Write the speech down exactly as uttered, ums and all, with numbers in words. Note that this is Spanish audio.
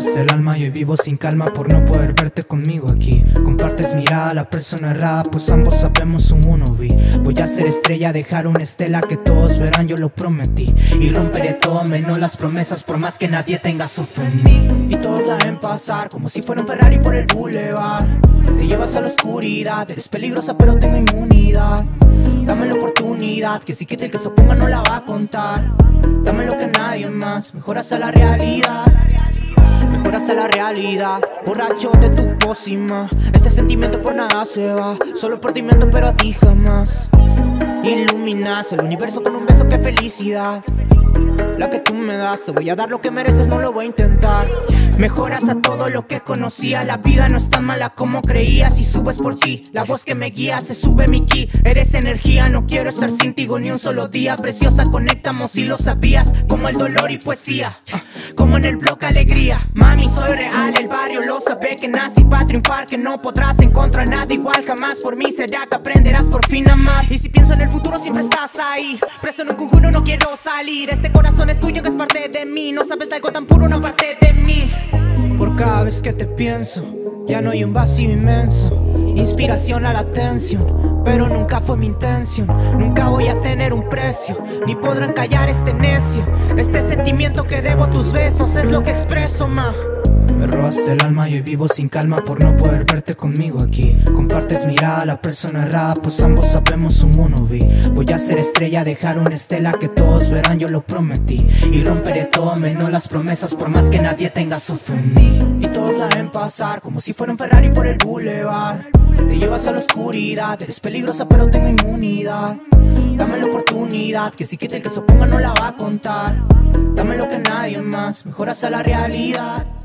robaste el alma y hoy vivo sin calma por no poder verte conmigo aquí. Compartes mirada a la persona errada, pues ambos sabemos un uno vi. Voy a ser estrella, dejar una estela que todos verán, yo lo prometí. Y romperé todo menos las promesas, por más que nadie tenga su fe en mí. Y todos la ven pasar como si fuera un Ferrari por el boulevard. Te llevas a la oscuridad, eres peligrosa pero tengo inmunidad. Dame la oportunidad, que si quita el que se oponga no la va a contar. Dame lo que nadie más, mejoras a la realidad. Mejoras a la realidad, borracho de tu pócima. Este sentimiento por nada se va, solo por ti miento pero a ti jamás. Iluminas el universo con un beso, qué felicidad. La que tú me das, te voy a dar lo que mereces, no lo voy a intentar. Mejoras a todo lo que conocía, la vida no es tan mala como creías. Y subes por ti, la voz que me guía, se sube mi ki. Eres energía, no quiero estar sin ti ni un solo día. Preciosa, conectamos si lo sabías, como el dolor y poesía, como en el bloque alegría. Mami, soy real, el barrio lo sabe que nací para triunfar, que no podrás encontrar nada igual jamás. Por mí será que aprenderás por fin a amar. Y si pienso en el futuro siempre estás ahí, preso en un conjuro no quiero salir. Este corazón es tuyo que es parte de mí, no sabes de algo tan puro, una parte de mí. Por cada vez que te pienso, ya no hay un vacío inmenso. Inspiración a la atención, pero nunca fue mi intención. Nunca voy a tener un precio, ni podrán callar este necio. Este sentimiento que debo a tus besos es lo que expreso, ma. Me robaste el alma y hoy vivo sin calma por no poder verte conmigo aquí. Compartes mirada a la persona errada, pues ambos sabemos un uno vi. Voy a ser estrella, dejar una estela que todos verán, yo lo prometí. Y romperé todo menos las promesas, por más que nadie tenga su fe en mí. Y todos la ven pasar como si fuera un Ferrari por el boulevard. Te llevas a la oscuridad, eres peligrosa pero tengo inmunidad. Dame la oportunidad, que si quita el que se oponga no la va a contar. Dame lo que nadie más, mejoras a la realidad.